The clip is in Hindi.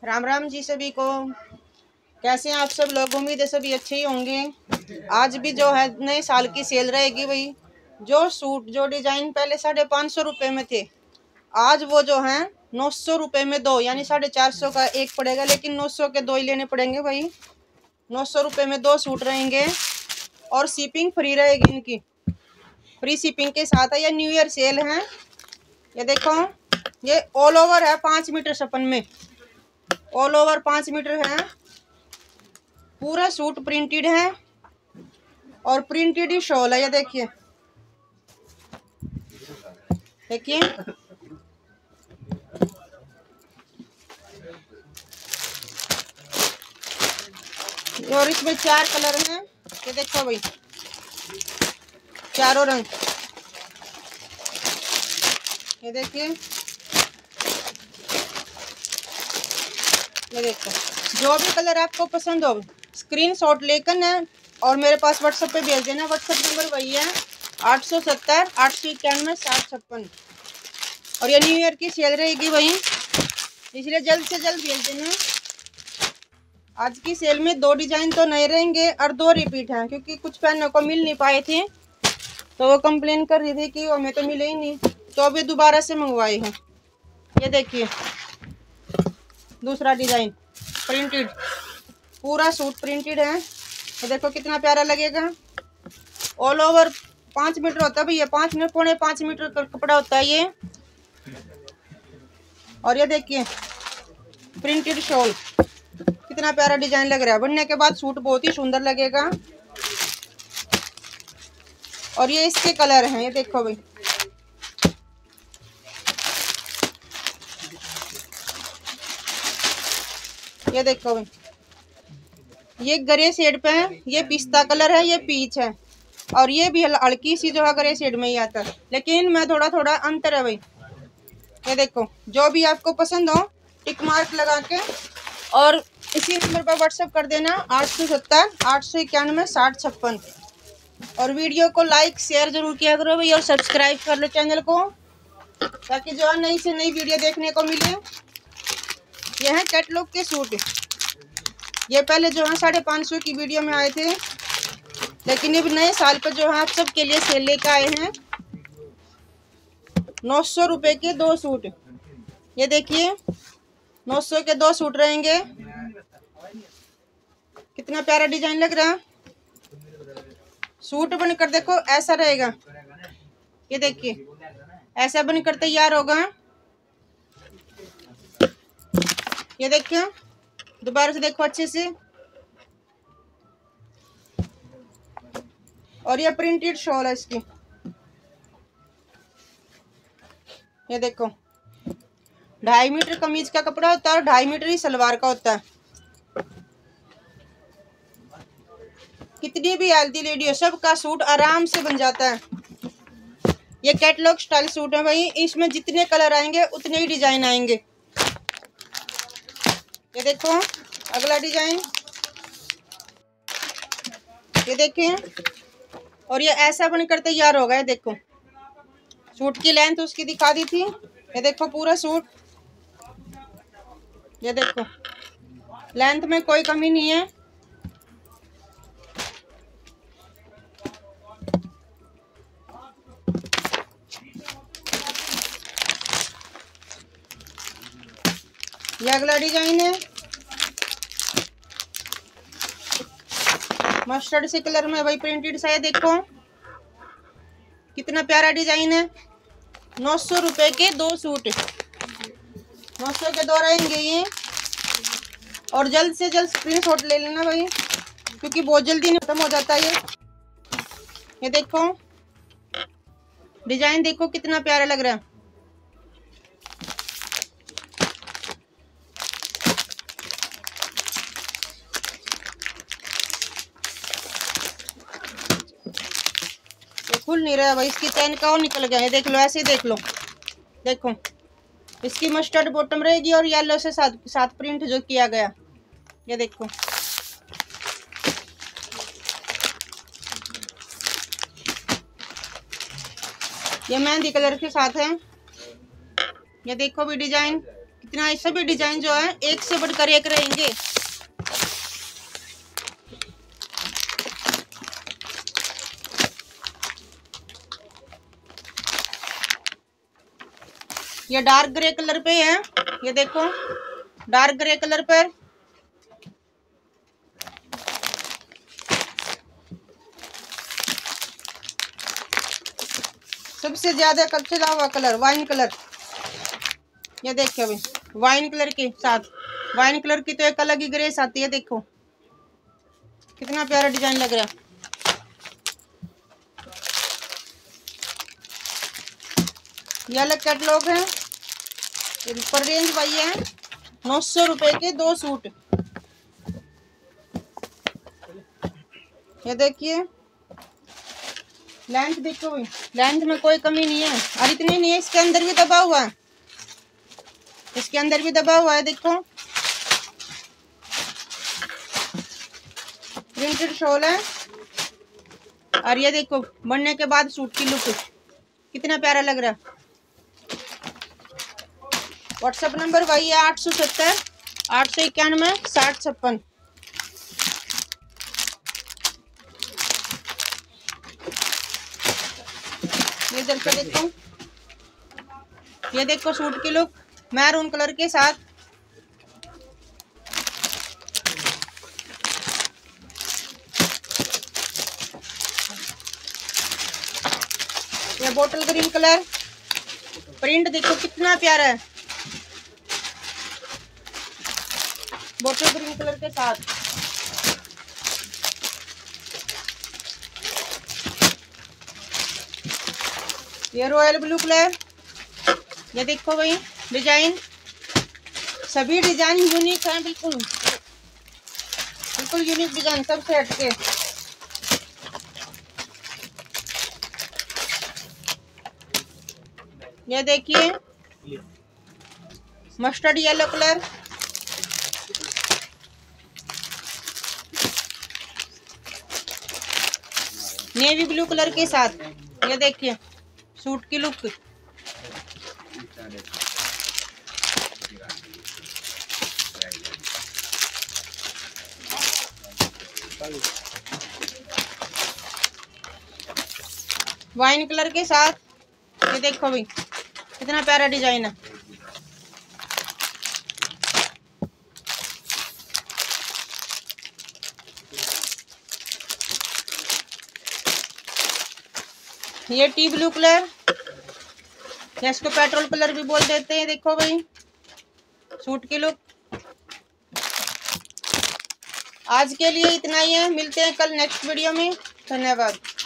राम राम जी सभी को। कैसे हैं आप सब लोग? उम्मीद है सभी अच्छे ही होंगे। आज भी जो है नए साल की सेल रहेगी भाई। जो सूट जो डिजाइन पहले 550 रुपये में थे, आज वो जो है 900 रुपये में दो, यानी 450 का एक पड़ेगा, लेकिन 900 के दो ही लेने पड़ेंगे भाई। 900 रुपये में दो सूट रहेंगे और शिपिंग फ्री रहेगी इनकी। फ्री शिपिंग के साथ है। ये न्यू ईयर सेल है। ये देखो, ये ऑल ओवर है 5 मीटर छपन में। ऑल ओवर 5 मीटर है। पूरा सूट प्रिंटेड है और प्रिंटेड ही शॉल है। ये देखिए, देखिए और इसमें 4 कलर हैं। ये देखो भाई, चारों रंग। ये देखिए, ये देखो, जो भी कलर आपको पसंद हो स्क्रीनशॉट लेकर ना और मेरे पास व्हाट्सएप पे भेज देना। व्हाट्सएप नंबर वही है 870 891 756। और ये न्यू ईयर की सेल रहेगी वही, इसलिए जल्द से जल्द भेज देना। आज की सेल में 2 डिजाइन तो नए रहेंगे और 2 रिपीट हैं, क्योंकि कुछ पहनने को मिल नहीं पाए थे तो वो कंप्लेन कर रही थी कि हमें तो मिले ही नहीं, तो अभी दोबारा से मंगवाए हैं। ये देखिए, दूसरा डिजाइन प्रिंटेड, पूरा सूट प्रिंटेड है। ये देखो कितना प्यारा लगेगा। ऑल ओवर 5 मीटर होता है भैया, 5 मीटर पौने 5 मीटर का कपड़ा होता है ये। और ये देखिए प्रिंटेड शॉल, कितना प्यारा डिजाइन लग रहा है। बनने के बाद सूट बहुत ही सुंदर लगेगा। और ये इसके कलर हैं। ये देखो भाई, ये देखो भाई, ये ग्रे शेड पे है, ये पिस्ता कलर है, ये पीच है, और ये भी हल्की सी जो है ग्रे शेड में ही आता है, लेकिन इनमें थोड़ा थोड़ा अंतर है भाई। ये देखो, जो भी आपको पसंद हो टिक मार्क लगा के और इसी नंबर पर व्हाट्सएप कर देना 870 891 756। और वीडियो को लाइक शेयर जरूर किया करो भाई, और सब्सक्राइब कर लो चैनल को, ताकि जो है नई से नई वीडियो देखने को मिले। यह है कैटलॉग के सूट। ये पहले जो है 550 की वीडियो में आए थे, लेकिन अब नए साल पर जो है आप सबके लिए सेल लेकर आए हैं। 900 रुपये के 2 सूट। ये देखिए, 900 के 2 सूट रहेंगे। कितना प्यारा डिजाइन लग रहा है। सूट बनकर देखो ऐसा रहेगा। ये देखिए, ऐसा बनकर तैयार होगा। ये देखिए, दोबारा से देखो अच्छे से। और ये प्रिंटेड शॉल है इसकी। ये देखो, 2.5 मीटर कमीज का कपड़ा होता है और 2.5 मीटर ही सलवार का होता है। कितनी भी हेल्दी लेडी हो, सबका सूट आराम से बन जाता है। ये कैटलॉग स्टाइल सूट है भाई, इसमें जितने कलर आएंगे उतने ही डिजाइन आएंगे। ये देखो अगला डिजाइन, ये देखिए, और ये ऐसा बनकर तैयार होगा। ये देखो, सूट की लेंथ उसकी दिखा दी थी। ये देखो पूरा सूट, ये देखो लेंथ में कोई कमी नहीं है। ये अगला डिजाइन है, मस्टर्ड से कलर में भाई प्रिंटेड सा है। देखो कितना प्यारा डिजाइन है। 900 रुपये के 2 सूट, 900 के 2 रहेंगे ये। और जल्द से जल्द स्क्रीनशॉट ले लेना भाई, क्योंकि बहुत जल्दी खत्म हो जाता है ये देखो डिजाइन, देखो कितना प्यारा लग रहा है। खुल नहीं रहा भाई, इसकी चैन का और निकल गया है। देख लो, ऐसे ही देख लो। देखो, इसकी मस्टर्ड बॉटम रहेगी और येलो से साथ प्रिंट जो किया गया। ये देखो, ये मेहंदी कलर के साथ है। ये देखो भी डिजाइन, कितना ये सभी डिजाइन जो है एक से बढ़कर एक रहेंगे। ये डार्क ग्रे कलर पे है, ये देखो डार्क ग्रे कलर पर। सबसे ज्यादा चला हुआ कलर वाइन कलर, ये देखिए अभी वाइन कलर के साथ, वाइन कलर की तो एक अलग ही ग्रेस आती है। देखो कितना प्यारा डिजाइन लग रहा है। ये अलग कैटलॉग है, पर रेंज वही है 900 रुपए के 2 सूट। ये देखिए लेंथ देखो भाई, लेंथ में कोई कमी नहीं है और इतनी नहीं है, इसके अंदर भी दबा हुआ है, इसके अंदर भी दबा हुआ है। देखो प्रिंटेड शॉल है और ये देखो बनने के बाद सूट की लुक कितना प्यारा लग रहा है। व्हाट्सएप नंबर वही है 870 891 6056। ये इधर पे देखो, ये देखो सूट की लुक मैरून कलर के साथ। ये बोतल ग्रीन कलर प्रिंट देखो कितना प्यारा है, बोतल ग्रीन कलर के साथ। ये रॉयल ब्लू कलर, ये देखो भाई डिजाइन, सभी डिजाइन यूनिक है, बिल्कुल बिल्कुल यूनिक डिजाइन सबसे हटके। ये देखिए mustard yellow colour, navy blue colour के साथ। ये देखिए सूट की लुक, वाइन कलर के साथ। ये देखो भाई कितना प्यारा डिजाइन है। ये टी ब्लू कलर, इसको पेट्रोल कलर भी बोल देते हैं। देखो भाई सूट की लुक। आज के लिए इतना ही है, मिलते हैं कल नेक्स्ट वीडियो में। धन्यवाद।